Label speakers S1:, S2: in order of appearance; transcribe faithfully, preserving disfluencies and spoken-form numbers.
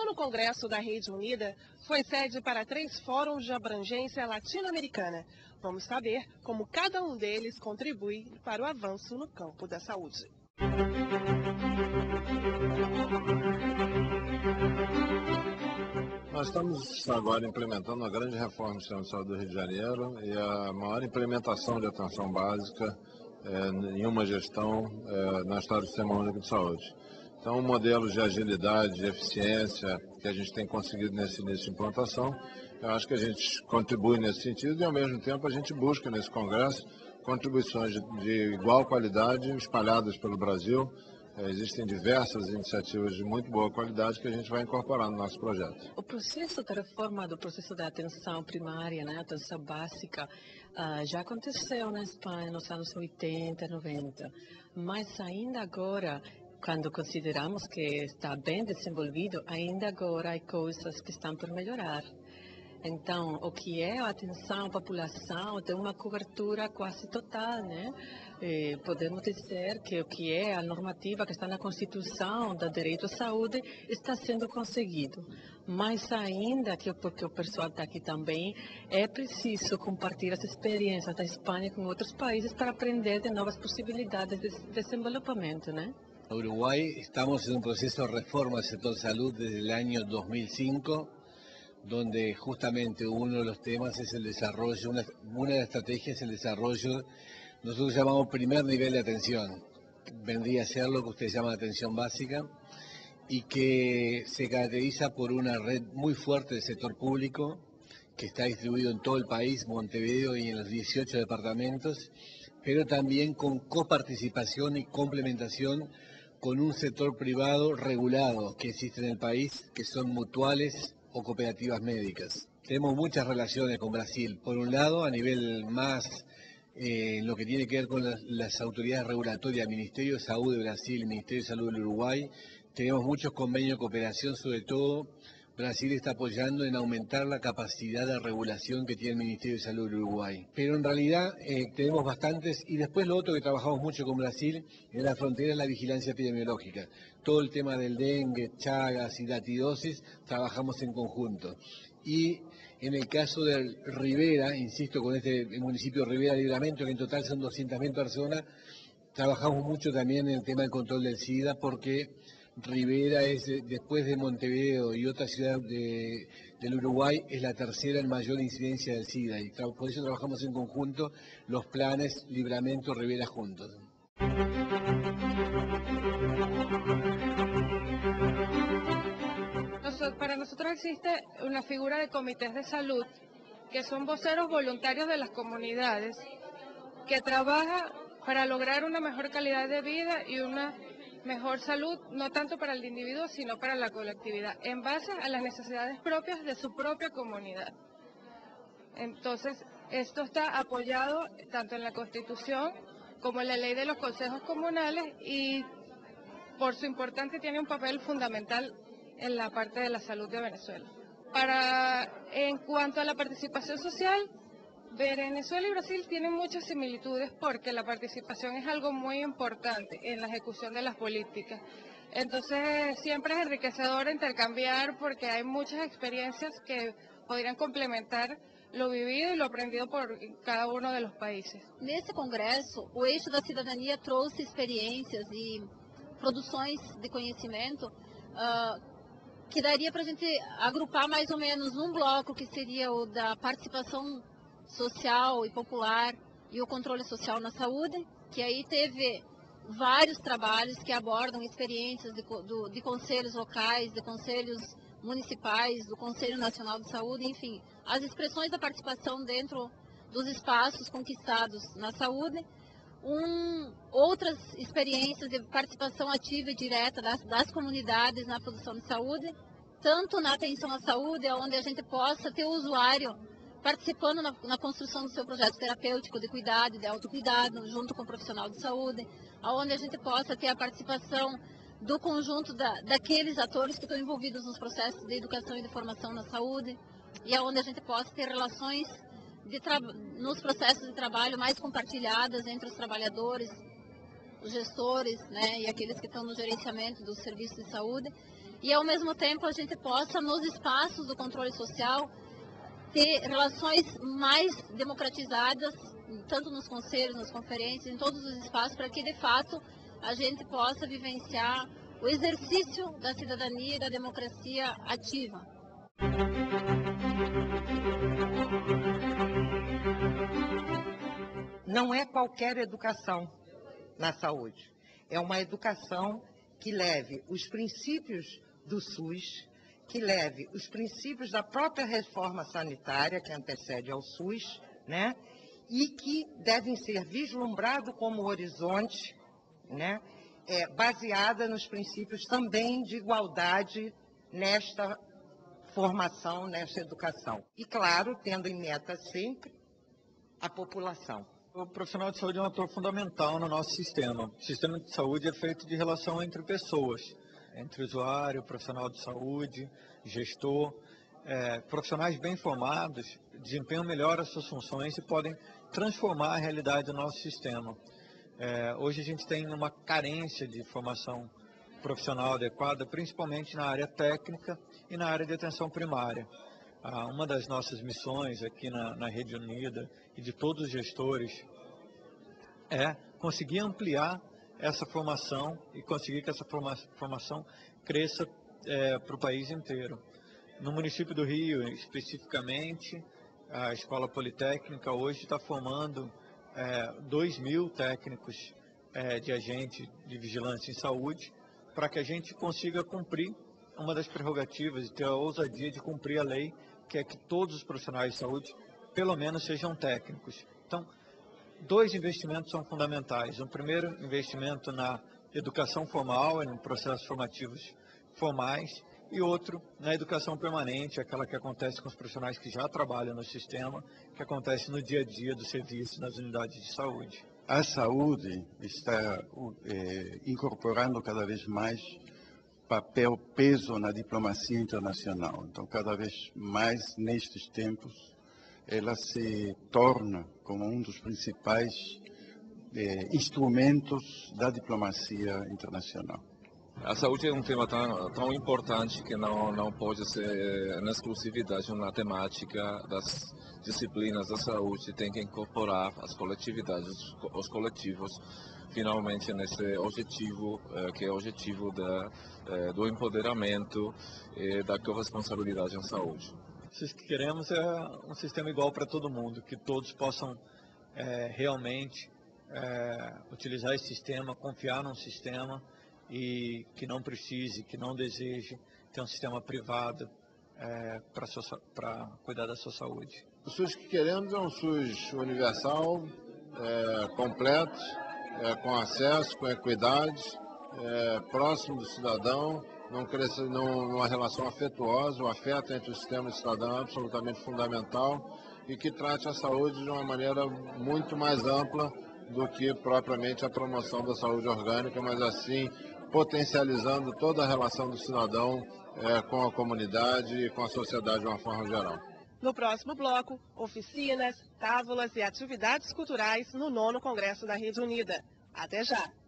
S1: ano Congresso da Rede Unida foi sede para três fóruns de abrangência latino-americana. Vamos saber como cada um deles contribui para o avanço no campo da saúde.
S2: Nós estamos agora implementando uma grande reforma do Sistema de Saúde do Rio de Janeiro e a maior implementação de atenção básica é, em uma gestão é, na história do Sistema Único de Saúde. Então, um modelo de agilidade, de eficiência que a gente tem conseguido nesse início de implantação, eu acho que a gente contribui nesse sentido e, ao mesmo tempo, a gente busca nesse Congresso contribuições de, de igual qualidade espalhadas pelo Brasil. Existem diversas iniciativas de muito boa qualidade que a gente vai incorporar no nosso projeto.
S3: O processo de reforma do processo da atenção primária, né, atenção básica, uh, já aconteceu na Espanha nos anos oitenta, noventa, mas ainda agora, quando consideramos que está bem desenvolvido, ainda agora há coisas que estão por melhorar. Então, o que é a atenção à população tem uma cobertura quase total, né? E podemos dizer que o que é a normativa que está na Constituição do direito à saúde está sendo conseguido. Mas ainda, que porque o pessoal está aqui também, é preciso compartilhar as experiências da Espanha com outros países para aprender de novas possibilidades de desenvolvimento, né?
S4: En Uruguay estamos en un proceso de reforma del sector salud desde el año dos mil cinco, donde justamente uno de los temas es el desarrollo, una, una de las estrategias es el desarrollo, nosotros llamamos primer nivel de atención, vendría a ser lo que usted llama atención básica, y que se caracteriza por una red muy fuerte del sector público, que está distribuido en todo el país, Montevideo y en los dieciocho departamentos, pero también con coparticipación y complementación con un sector privado regulado que existe en el país, que son mutuales o cooperativas médicas. Tenemos muchas relaciones con Brasil, por un lado a nivel más eh, lo que tiene que ver con las, las autoridades regulatorias, Ministerio de Salud de Brasil, Ministerio de Salud del Uruguay. Tenemos muchos convenios de cooperación, sobre todo Brasil está apoyando en aumentar la capacidad de regulación que tiene el Ministerio de Salud del Uruguay. Pero en realidad eh, tenemos bastantes, y después lo otro que trabajamos mucho con Brasil, en la frontera es la vigilancia epidemiológica. Todo el tema del dengue, chagas y datidosis, trabajamos en conjunto. Y en el caso de Rivera, insisto con este municipio de Rivera Libramento, que en total son doscientas mil personas, trabajamos mucho también en el tema del control del SIDA, porque Rivera es, después de Montevideo y otra ciudad de, del Uruguay, es la tercera en mayor incidencia del SIDA, y por eso trabajamos en conjunto los planes Libramento, Rivera juntos.
S5: Para nosotros existe una figura de comités de salud, que son voceros voluntarios de las comunidades, que trabaja para lograr una mejor calidad de vida y una mejor salud, no tanto para el individuo, sino para la colectividad, en base a las necesidades propias de su propia comunidad. Entonces, esto está apoyado tanto en la Constitución como en la ley de los consejos comunales y por su importancia tiene un papel fundamental en la parte de la salud de Venezuela. Para, en cuanto a la participación social, Venezuela y Brasil tienen muchas similitudes porque la participación es algo muy importante en la ejecución de las políticas. Entonces siempre es enriquecedor intercambiar porque hay muchas experiencias que podrían complementar lo vivido e lo aprendido por cada um dos países.
S6: Nesse congresso, o Eixo da Cidadania trouxe experiências e produções de conhecimento uh, que daria para a gente agrupar mais ou menos num bloco que seria o da participação social e popular e o controle social na saúde, que aí teve vários trabalhos que abordam experiências de, do, de conselhos locais, de conselhos municipais, do Conselho Nacional de Saúde, enfim, as expressões da participação dentro dos espaços conquistados na saúde, um, outras experiências de participação ativa e direta das, das comunidades na produção de saúde, tanto na atenção à saúde, onde a gente possa ter o usuário participando na, na construção do seu projeto terapêutico de cuidado, de autocuidado, junto com o profissional de saúde, onde a gente possa ter a participação do conjunto da, daqueles atores que estão envolvidos nos processos de educação e de formação na saúde, e onde a gente possa ter relações de nos processos de trabalho mais compartilhadas entre os trabalhadores, os gestores, né, e aqueles que estão no gerenciamento dos serviços de saúde, e ao mesmo tempo a gente possa, nos espaços do controle social, ter relações mais democratizadas, tanto nos conselhos, nas conferências, em todos os espaços, para que de fato a gente possa vivenciar o exercício da cidadania e da democracia ativa.
S7: Não é qualquer educação na saúde. É uma educação que leve os princípios do SUS, que leve os princípios da própria reforma sanitária que antecede ao SUS, né? E que devem ser vislumbrados como horizonte, né? É, baseada nos princípios também de igualdade nesta formação, nesta educação. E, claro, tendo em meta sempre a população.
S8: O profissional de saúde é um ator fundamental no nosso sistema. O sistema de saúde é feito de relação entre pessoas, entre usuário, profissional de saúde, gestor. É, profissionais bem formados desempenham melhor as suas funções e podem transformar a realidade do nosso sistema. É, hoje a gente tem uma carência de formação profissional adequada, principalmente na área técnica e na área de atenção primária. Ah, uma das nossas missões aqui na, na Rede Unida e de todos os gestores é conseguir ampliar essa formação e conseguir que essa forma, formação cresça é, para o país inteiro. No município do Rio, especificamente, a Escola Politécnica hoje está formando é, dois mil técnicos é, de agente de vigilância em saúde, para que a gente consiga cumprir uma das prerrogativas e ter a ousadia de cumprir a lei, que é que todos os profissionais de saúde, pelo menos, sejam técnicos. Então, dois investimentos são fundamentais. O primeiro, investimento na educação formal, em processos formativos formais, e outro, na educação permanente, aquela que acontece com os profissionais que já trabalham no sistema, que acontece no dia a dia do serviço nas unidades de saúde.
S9: A saúde está é, incorporando cada vez mais papel, peso na diplomacia internacional. Então, cada vez mais nestes tempos, ela se torna como um dos principais eh, instrumentos da diplomacia internacional.
S10: A saúde é um tema tão, tão importante que não, não pode ser na exclusividade na temática das disciplinas da saúde. Tem que incorporar as coletividades, os coletivos, finalmente nesse objetivo, que é o objetivo da, do empoderamento e da corresponsabilidade em saúde.
S8: O que queremos é um sistema igual para todo mundo, que todos possam é, realmente é, utilizar esse sistema, confiar num sistema e que não precise, que não deseje ter um sistema privado é, para cuidar da sua saúde.
S2: O SUS que queremos é um SUS universal, é, completo, é, com acesso, com equidade, é, próximo do cidadão, não cresce não, numa relação afetuosa. O afeto entre o sistema e o cidadão é absolutamente fundamental e que trate a saúde de uma maneira muito mais ampla do que propriamente a promoção da saúde orgânica, mas assim potencializando toda a relação do cidadão é, com a comunidade e com a sociedade de uma forma geral.
S1: No próximo bloco, oficinas, tábulas e atividades culturais no nono Congresso da Rede Unida. Até já!